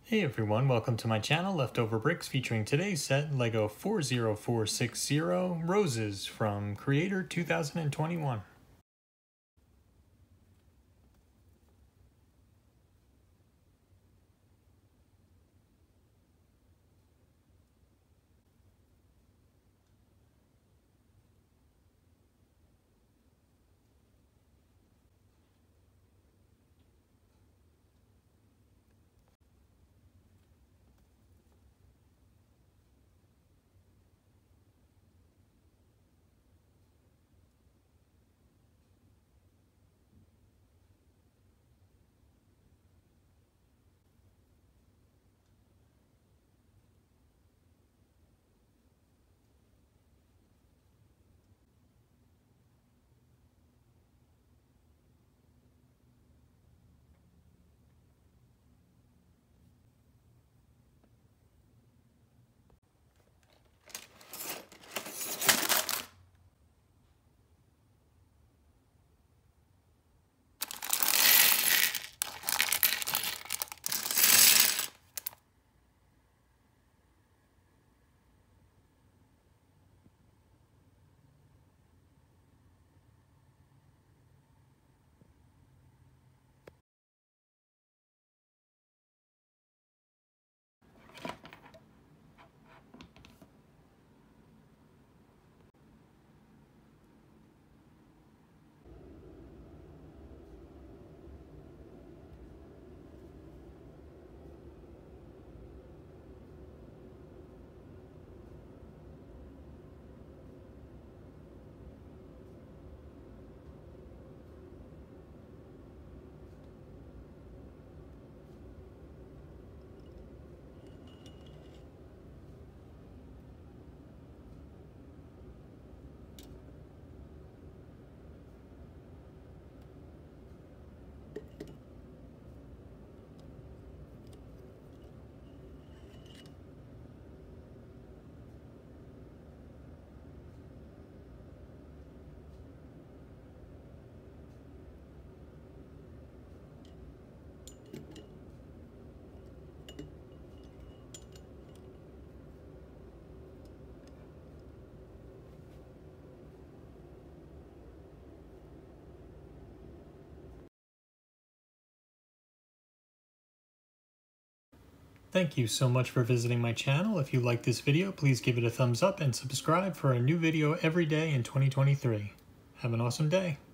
Hey everyone, welcome to my channel, LeftoverBricks, featuring today's set, Lego 40460 Roses from Creator 2021. Thank you so much for visiting my channel. If you like this video, please give it a thumbs up and subscribe for a new video every day in 2023. Have an awesome day.